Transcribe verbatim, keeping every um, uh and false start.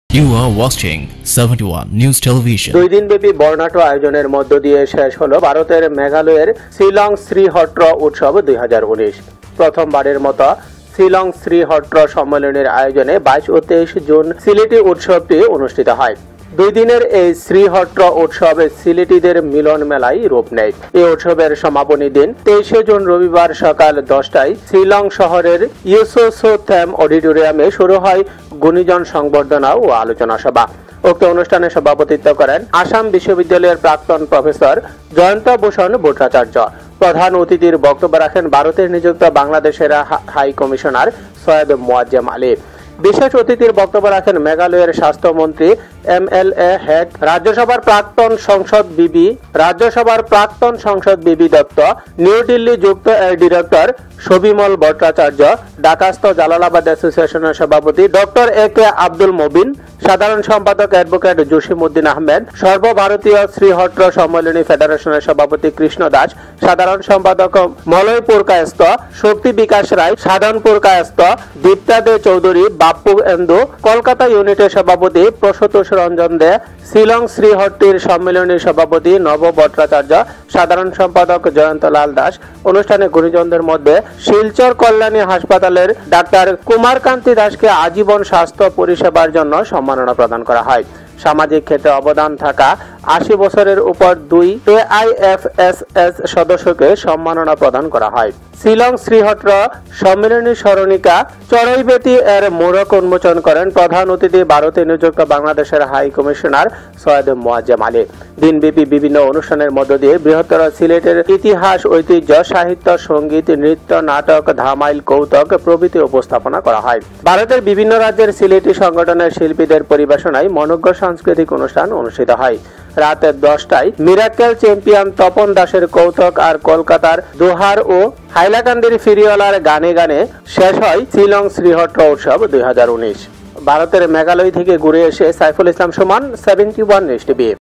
You are watching seventy-one News Television. দুই দিনব্যাপী বর্ণাঢ্য আয়োজনের মধ্য দিয়ে শেষ হলো ভারতের মেঘালয়ের শিলং শ্রীহট্ট উৎসব দুই হাজার উনিশ। প্রথমবারের মতো শিলং শ্রীহট্ট সম্মেলনের আয়োজনে বাইশ ও তেইশ জুন সিলেটি উৎসবটি অনুষ্ঠিত হয়। দুই দিনের এই শ্রীহট্ট উৎসবে সিলেটিদের মিলন মেলায় রূপ নেয়। এই উৎসবের সমাপনী দিন তেইশে জুন রবিবার সকাল দশটায় শিলং শহরের ইউসোসোথেম অডিটোরিয়ামে শুরু হয় গুণীজন সংবর্ধনা ও আলোচনা সভা। উক্ত অনুষ্ঠানে সভাপতিত্ব করেন আসাম বিশ্ববিদ্যালয়ের প্রাক্তন প্রফেসর জয়ন্ত ভূষণ ভট্টাচার্য। প্রধান অতিথির বক্তব্য রাখেন ভারতের নিযুক্ত বাংলাদেশের হাই কমিশনার সৈয়দ মোয়াজ্জেম আলী। বিশেষ অতিথির বক্তব্য রাখেন মেঘালয়ের স্বাস্থ্যমন্ত্রী এম এল এ হেড, রাজ্যসভার প্রাক্তন সংসদ বিবি রাজ্যসভার প্রাক্তন সংসদ বিবি দত্ত, নিউ দিল্লি যুক্ত এর ডিরেক্টর সবিমল ভট্টাচার্য, ঢাকাস্থ জালালাবাদ অ্যাসোসিয়েশনের সভাপতি doctor A K Abdul Mobin, সাধারণ সম্পাদক অ্যাডভোকেট জসিমউদ্দিন আহমেদ, সর্বভারতীয় শ্রীহট্ট সম্মেলনী ফেডারেশনের সভাপতি কৃষ্ণ দাস, সাধারণ সম্পাদক মলয়পুর কায়স্থ, শক্তি বিকাশ রায়, সাধনপুর কায়স্থ, দীপ্তা দে চৌধুরী, বাপ্পু এন্দু, কলকাতা ইউনিটের সভাপতি প্রসতোষ রঞ্জন দে, শিলং শ্রীহট্টির সম্মেলনী সভাপতি নব ভট্টাচার্য, সাধারণ সম্পাদক জয়ন্তলাল দাস। অনুষ্ঠানে গুণীজনদের মধ্যে শিলচর কল্যাণী হাসপাতালের ডাক্তার কুমারকান্তি দাসকে আজীবন স্বাস্থ্য পরিষেবার জন্য সম্মাননা প্রদান করা হয়। সামাজিক ক্ষেত্রে অবদান থাকা আশি বছরের উপর দুই A I F S S সদস্যকে সম্মাননা প্রদান করা হয়। শিলং শ্রীহট্ট সম্মেলনী স্মরণিকা চড়াইবেতি এর মোড়ক উন্মোচন করেন প্রধান অতিথি ভারতে নিযুক্ত বাংলাদেশের হাই কমিশনার সৈয়দ মোয়াজ্জেম আলী। দিনব্যাপী বিভিন্ন অনুষ্ঠানের মধ্য দিয়ে বৃহত্তর সিলেটের ইতিহাস, ঐতিহ্য, সাহিত্য, সঙ্গীত, নৃত্য, নাটক, ধামাইল, কৌতুক প্রভৃতি উপস্থাপনা করা হয়। ভারতের বিভিন্ন রাজ্যের সিলেটি সংগঠনের শিল্পীদের পরিবেশনায় মনোজ্ঞ সাংস্কৃতিক অনুষ্ঠান অনুষ্ঠিত হয়। রাত দশটায় মিরাক্কেল চ্যাম্পিয়ন তপন দাসের কৌতুক আর কলকাতার দোহার ও হাইলাকান্দির ফিরিওয়ালার গানে গানে শেষ হয় শিলং শ্রীহট্ট উৎসব দুই হাজার উনিশ। ভারতের মেঘালয় থেকে ঘুরে এসে Saiful Islam Sumon, seventy one news TV.